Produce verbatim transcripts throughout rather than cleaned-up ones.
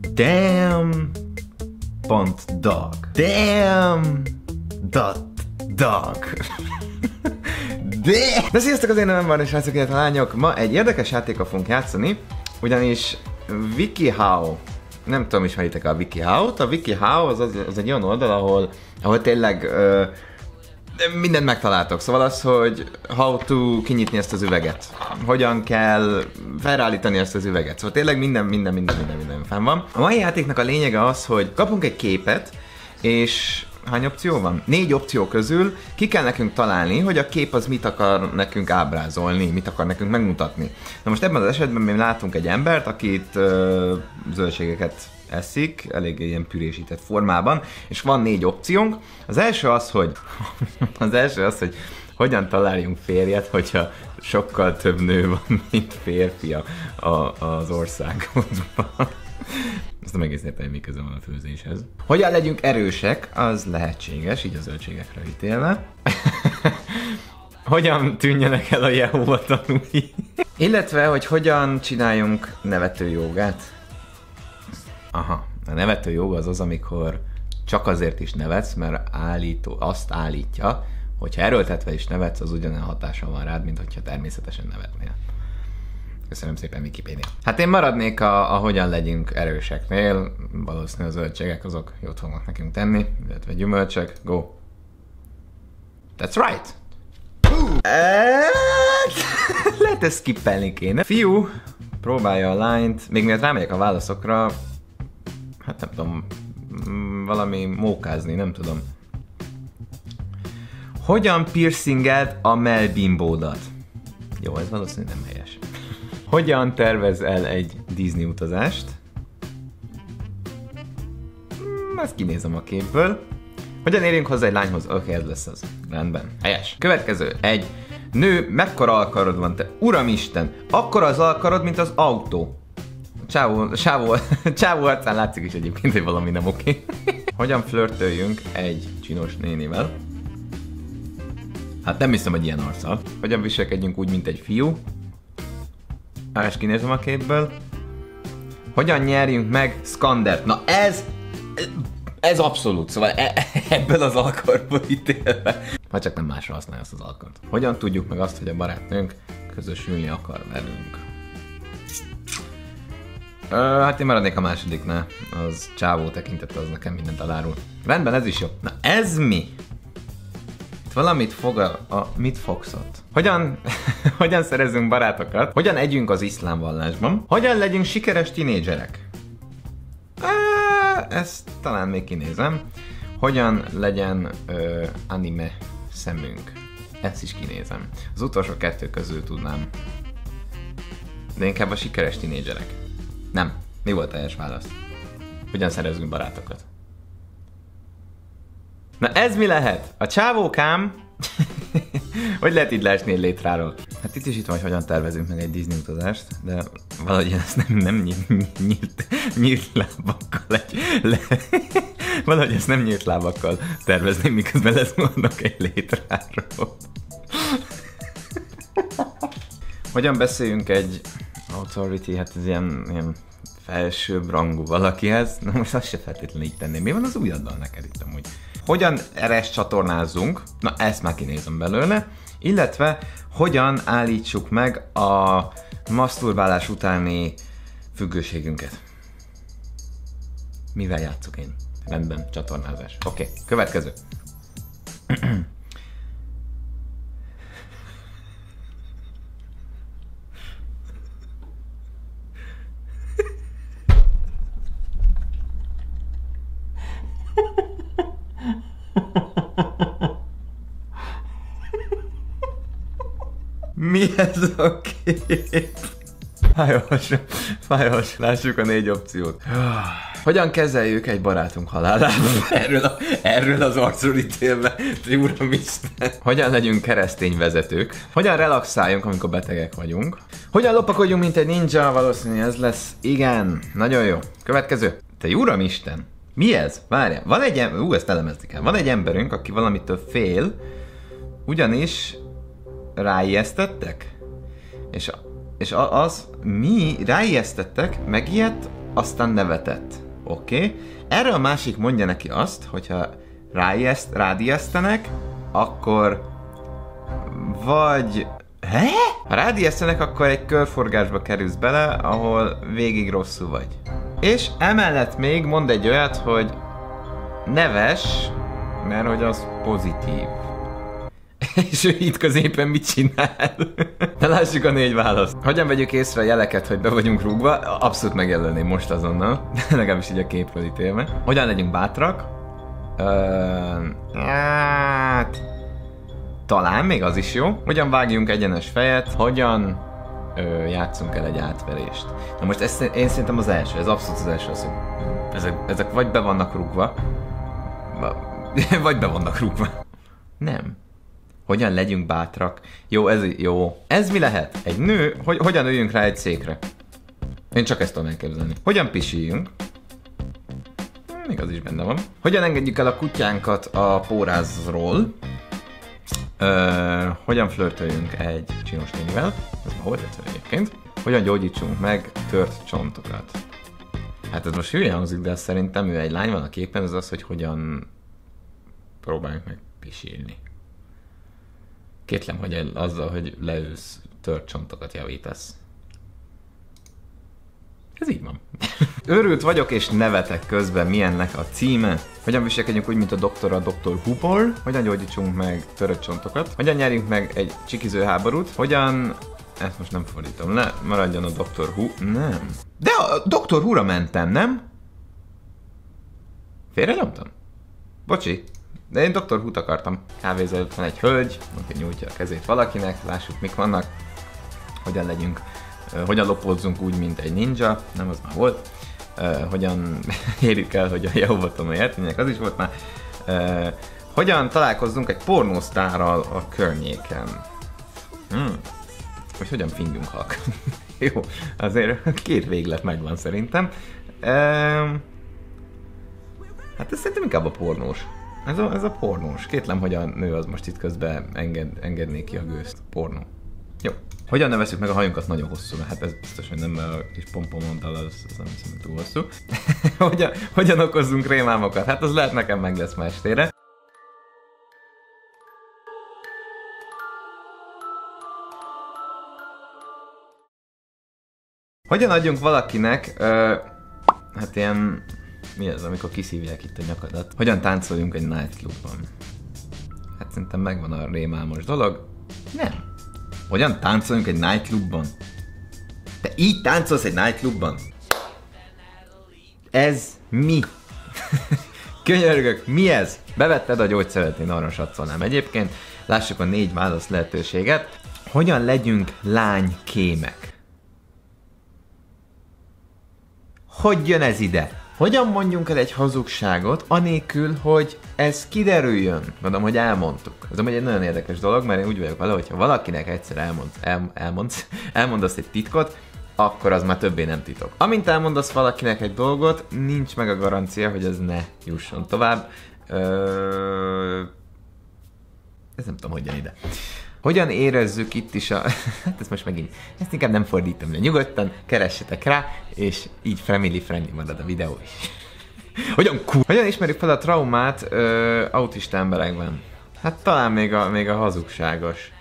Damn pont dog. Damn dot dog. De! De sziasztok, az én nevem van, és srácok, illetve lányok. Ma egy érdekes játékkal fogunk játszani, ugyanis WikiHow. Nem tudom, ismeritek a WikiHow-t. A WikiHow az, az, az egy olyan oldal, ahol, ahol tényleg ö, mindent megtaláltok. Szóval az, hogy how to kinyitni ezt az üveget. Hogyan kell felállítani ezt az üveget. Szóval tényleg minden, minden, minden, minden, minden fenn van. A mai játéknak a lényege az, hogy kapunk egy képet, és hány opció van? Négy opció közül ki kell nekünk találni, hogy a kép az mit akar nekünk ábrázolni, mit akar nekünk megmutatni. Na most ebben az esetben mi látunk egy embert, akit ö, zöldségeket eszik, eléggé ilyen pürésített formában, és van négy opciónk. Az első az, hogy az első az, hogy hogyan találjunk férjet, hogyha sokkal több nő van, mint férfi a, a, az országodban. Ezt nem egész értem, hogy mi köze van a főzéshez. Hogyan legyünk erősek, az lehetséges, így a zöldségekre ítélve. Hogyan tűnjenek el a Jehova tanúi. Illetve, hogy hogyan csináljunk nevető jogát. Aha, a nevető joga az az, amikor csak azért is nevetsz, mert állító, azt állítja, hogyha erőltetve is nevetsz, az ugyanolyan hatással van rád, mint hogyha természetesen nevetnél. Köszönöm szépen, Wikipedia. Hát én maradnék a, a hogyan legyünk erőseknél, valószínűleg a zöldségek azok jót fognak nekünk tenni, illetve gyümölcsök, go! That's right! Lehet ezt skippelni kéne. Fiú, próbálja a lányt, még miatt rámegyek a válaszokra, hát nem tudom, valami mókázni, nem tudom. Hogyan piercingelt a melbimbódat? Jó, ez valószínűleg nem helyes. Hogyan tervez el egy Disney utazást? Hmm, ezt kinézem a képből. Hogyan érjünk hozzá egy lányhoz? Oké, okay, ez lesz az. Rendben. Helyes. Következő. Egy nő, mekkora alkarod van te? Uramisten, akkora az alkarod, mint az autó. Csávó, csávó, csávó arcán látszik is egyébként, hogy valami nem oké. Okay. Hogyan flörtöljünk egy csinos nénivel? Hát nem hiszem, hogy ilyen arccal. Hogyan viselkedjünk úgy, mint egy fiú? És kinézem a képből. Hogyan nyerjünk meg Skandert? Na ez... Ez abszolút, szóval e, ebből az alkarból ítélve. Ha csak nem másra használja azt az alkart. Hogyan tudjuk meg azt, hogy a barátnőnk közösülni akar velünk? Ö, hát én maradnék a másodiknál. Az csávó tekintete, az nekem mindent elárul. Rendben, ez is jó. Na ez mi? Valamit fog a, a mit fogsz ott? Hogyan, hogyan szerezzünk barátokat? Hogyan együnk az iszlám vallásban? Hogyan legyünk sikeres tinédzserek? Ezt talán még kinézem. Hogyan legyen ö, anime szemünk? Ezt is kinézem. Az utolsó kettő közül tudnám. De inkább a sikeres tinédzserek. Nem. Mi volt a helyes válasz? Hogyan szerezzünk barátokat? Na ez mi lehet? A csávókám... Hogy lehet így leesni egy létráról? Hát itt is itt van, hogy hogyan tervezünk meg egy Disney utazást, de valahogy én ezt nem, nem nyílt, nyílt, nyílt lábakkal egy, le, valahogy ezt nem nyílt lábakkal tervezném, miközben leszmondok egy létráról. Hogyan beszéljünk egy authority, hát ez ilyen, ilyen felsőbb rangú valakihez? Na most azt se feltétlenül így tenném. Mi van az ujjaddal neked itt amúgy? Hogyan eres csatornázzunk? Na ezt már kinézem belőle. Illetve hogyan állítsuk meg a maszturbálás utáni függőségünket? Mivel játszok én? Rendben, csatornázás. Oké, okay, következő. Mi ez a kép? Fájos, fájos, lássuk a négy opciót. Hogyan kezeljük egy barátunk halálát? Erről, a, erről az arcról ítélve, uramisten. Hogyan legyünk keresztény vezetők? Hogyan relaxáljunk, amikor betegek vagyunk? Hogyan lopakodjunk, mint egy ninja? Valószínűleg ez lesz. Igen, nagyon jó. Következő. Te uramisten, mi ez? Várjál, van egy ember, ú, ezt elemezni kell. Van egy emberünk, aki valamitől fél, ugyanis ráijesztettek? És, és az, mi ráijesztettek, megijedt aztán nevetett. Oké? Okay? Erről a másik mondja neki azt, hogyha ráijeszt, rádiesztenek, akkor vagy... He? Ha rádiesztenek, akkor egy körforgásba kerülsz bele, ahol végig rosszul vagy. És emellett még mond egy olyat, hogy neves, mert hogy az pozitív. És ő itt középen mit csinál? Na lássuk a négy választ. Hogyan vegyük észre a jeleket, hogy be vagyunk rúgva? Abszolút megjelölném most azonnal. Legalábbis így a képről ítélve. Hogyan legyünk bátrak? Ö... Hát... Talán még az is jó. Hogyan vágjunk egyenes fejet? Hogyan ö, játszunk el egy átverést? Na most ez, én szerintem az első, ez abszolút az első az, hogy ezek, ezek vagy be vannak rúgva, vagy be vannak rúgva. Nem. Hogyan legyünk bátrak? Jó, ez jó. Ez mi lehet? Egy nő, hogy hogyan üljünk rá egy székre? Én csak ezt tudom elképzelni. Hogyan pisiljünk? Még az is benne van. Hogyan engedjük el a kutyánkat a pórázról? Ö, hogyan flörtöljünk egy csinos nénivel? Ez ma volt egyszer egyébként. Hogyan gyógyítsunk meg tört csontokat? Hát ez most hülye hangzik, de szerintem ő egy lány van a képen, ez az, hogy hogyan próbáljuk meg pisilni. Kétlem, hogy azzal, hogy leülsz, tört csontokat javítasz. Ez így van. Őrült vagyok és nevetek közben, mi ennek a címe? Hogyan viselkedjünk úgy, mint a doktor a doktor Who-ból? Hogyan gyógyítsunk meg törött csontokat? Hogyan nyerjünk meg egy csikiző háborút? Hogyan... Ezt most nem fordítom le, maradjon a doktor Who. Nem. De a doktor Who-ra mentem, nem? Félre nyomtam? Bocsi. De én doktor Who-t akartam. Kávézó előtt van egy hölgy, aki nyújtja a kezét valakinek, lássuk mik vannak. Hogyan legyünk, uh, hogyan lopózzunk úgy, mint egy ninja, nem, az már volt. Uh, hogyan érjük el, hogy a Jehovatomai értények, az is volt már. Uh, hogyan találkozzunk egy pornósztárral a környéken. Hmm. Vagy hogyan fingjünk halk. Jó, azért két véglet megvan szerintem. Uh, hát ez szerintem inkább a pornós. Ez a, ez a pornós. Kétlem, hogy a nő az most itt közben enged, engedné ki a gőzt. Pornó. Jó. Hogyan nevezzük meg a hajunkat nagyon hosszú? Hát ez biztos, hogy nem, mert a kis pompomondal az, az nem hiszem, túl hosszú. hogyan, hogyan okozzunk rémálmokat? Hát az lehet nekem meg lesz ma estére. Hogyan adjunk valakinek, ö, hát ilyen... Mi az, amikor kiszívják itt a nyakadat? Hogyan táncoljunk egy nightclubban? Hát szerintem megvan a rémálmos dolog. Nem. Hogyan táncoljunk egy nightclubban? Te így táncolsz egy nightclubban? Ez mi? Könyörgök, mi ez? Bevetted a gyógyszert, én arra satszolnám egyébként. Lássuk a négy válasz lehetőséget. Hogyan legyünk lánykémek? Hogy jön ez ide? Hogyan mondjunk el egy hazugságot, anélkül, hogy ez kiderüljön? Mondom, hogy elmondtuk. Ez egy nagyon érdekes dolog, mert én úgy vagyok vele, hogyha valakinek egyszer elmond, el, elmondsz, elmondasz egy titkot, akkor az már többé nem titok. Amint elmondasz valakinek egy dolgot, nincs meg a garancia, hogy ez ne jusson tovább. Ö... Ez nem tudom, hogy jön ide. Hogyan érezzük itt is a... Hát ezt most megint... Ezt inkább nem fordítom le. Nyugodtan keressetek rá, és így family-friendly marad a videó is. Hogyan cool. Hogyan ismerjük fel a traumát ö, autista emberekben? Hát talán még a, még a hazugságos.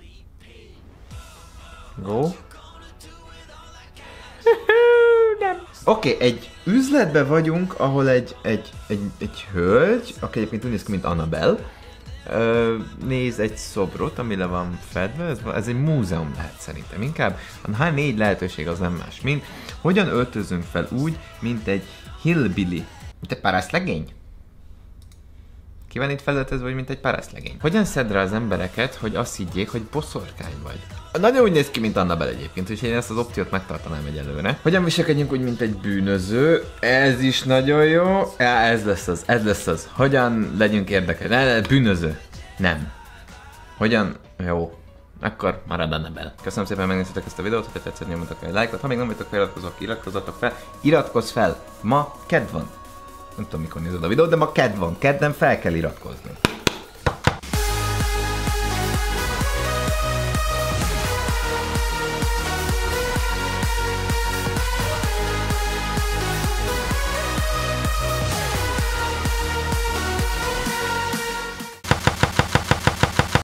Go. Oké, okay, egy üzletben vagyunk, ahol egy, egy, egy, egy hölgy, aki egyébként úgy néz ki, mint Annabelle, Ö, néz egy szobrot, ami le van fedve, ez, ez egy múzeum lehet szerintem inkább. A négy lehetőség az nem más, mint hogyan öltözünk fel úgy, mint egy hillbilly, mint egy parasztlegény. Ki van itt felöltözve, vagy mint egy parasztlegény? Hogyan szed rá az embereket, hogy azt higgyék, hogy boszorkány vagy? Nagyon úgy néz ki, mint Annabelle egyébként, úgyhogy én ezt az opciót megtartanám egyelőre. Hogyan viselkedjünk úgy, mint egy bűnöző? Ez is nagyon jó. Ja, ez lesz az, ez lesz az. Hogyan legyünk érdekes? Ne, ne, bűnöző. Nem. Hogyan? Jó. Akkor marad Annabelle. Köszönöm szépen, hogy megnéztétek ezt a videót, ha tetszett, nyomjatok egy lájkot. Ha még nem vagytok feliratkozók, iratkozzatok fel. Iratkozz fel! Ma kedv van. Nem tudom, mikor nézed a videót, de ma kedv van. Kedden fel kell iratkozni.